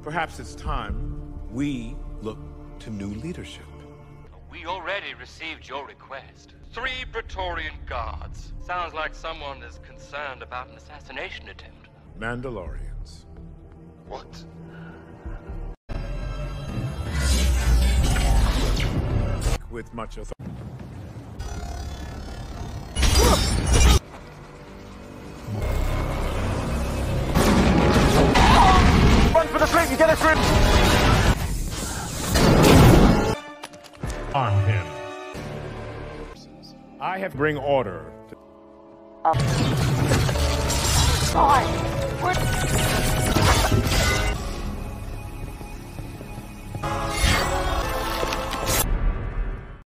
Perhaps it's time we look to new leadership. We already received your request. 3 Praetorian guards. Sounds like someone is concerned about an assassination attempt. Mandalorians. What? With much authority. Run for the fleet and get us through! Arm him. I have bring order.